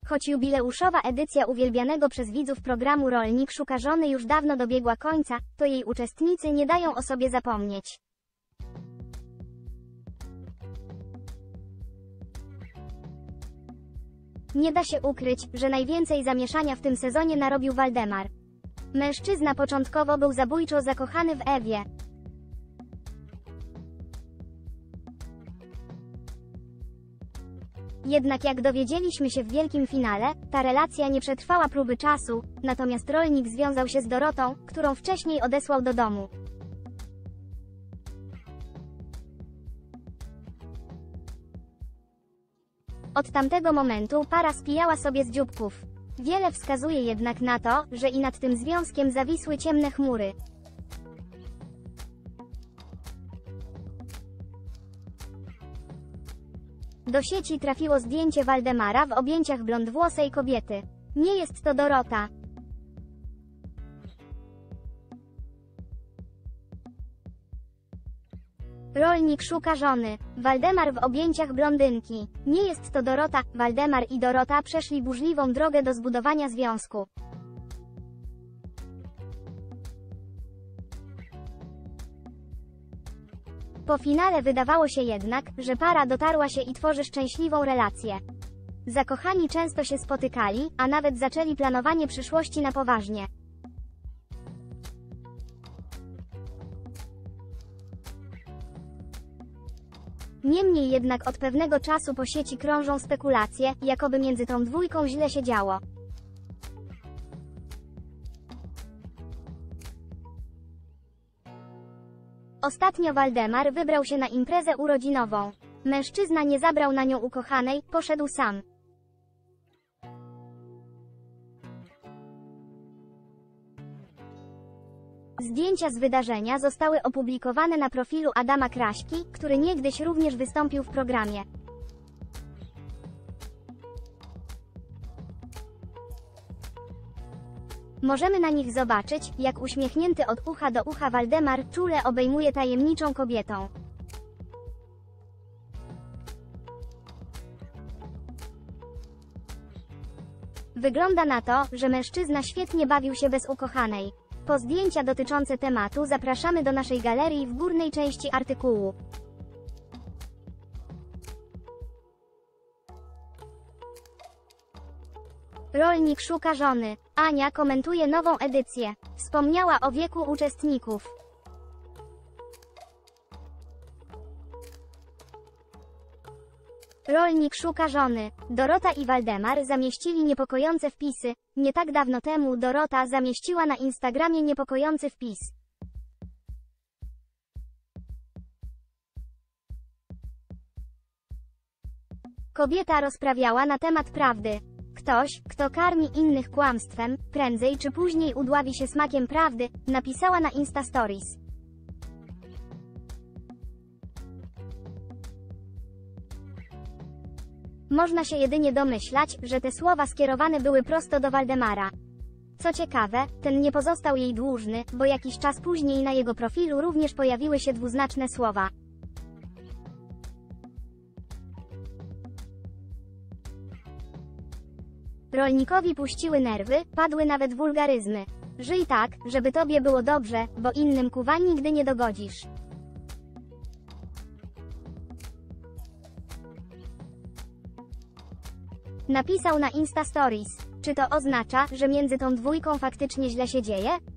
Choć jubileuszowa edycja uwielbianego przez widzów programu Rolnik szuka żony już dawno dobiegła końca, to jej uczestnicy nie dają o sobie zapomnieć. Nie da się ukryć, że najwięcej zamieszania w tym sezonie narobił Waldemar. Mężczyzna początkowo był zabójczo zakochany w Ewie. Jednak jak dowiedzieliśmy się w wielkim finale, ta relacja nie przetrwała próby czasu, natomiast Rolnik związał się z Dorotą, którą wcześniej odesłał do domu. Od tamtego momentu para spijała sobie z dzióbków. Wiele wskazuje jednak na to, że i nad tym związkiem zawisły ciemne chmury. Do sieci trafiło zdjęcie Waldemara w objęciach blondwłosej kobiety. Nie jest to Dorota. Rolnik szuka żony. Waldemar w objęciach blondynki. Nie jest to Dorota. Waldemar i Dorota przeszli burzliwą drogę do zbudowania związku. Po finale wydawało się jednak, że para dotarła się i tworzy szczęśliwą relację. Zakochani często się spotykali, a nawet zaczęli planowanie przyszłości na poważnie. Niemniej jednak od pewnego czasu po sieci krążą spekulacje, jakoby między tą dwójką źle się działo. Ostatnio Waldemar wybrał się na imprezę urodzinową. Mężczyzna nie zabrał na nią ukochanej, poszedł sam. Zdjęcia z wydarzenia zostały opublikowane na profilu Adama Kraśki, który niegdyś również wystąpił w programie. Możemy na nich zobaczyć, jak uśmiechnięty od ucha do ucha Waldemar czule obejmuje tajemniczą kobietą. Wygląda na to, że mężczyzna świetnie bawił się bez ukochanej. Po zdjęcia dotyczące tematu zapraszamy do naszej galerii w górnej części artykułu. Rolnik szuka żony. Ania komentuje nową edycję. Wspomniała o wieku uczestników. Rolnik szuka żony. Dorota i Waldemar zamieścili niepokojące wpisy. Nie tak dawno temu Dorota zamieściła na Instagramie niepokojący wpis. Kobieta rozprawiała na temat prawdy. Ktoś, kto karmi innych kłamstwem, prędzej czy później udławi się smakiem prawdy, napisała na Insta Stories. Można się jedynie domyślać, że te słowa skierowane były prosto do Waldemara. Co ciekawe, ten nie pozostał jej dłużny, bo jakiś czas później na jego profilu również pojawiły się dwuznaczne słowa. Rolnikowi puściły nerwy, padły nawet wulgaryzmy. Żyj tak, żeby tobie było dobrze, bo innym kuwa nigdy nie dogodzisz. Napisał na Insta Stories. Czy to oznacza, że między tą dwójką faktycznie źle się dzieje?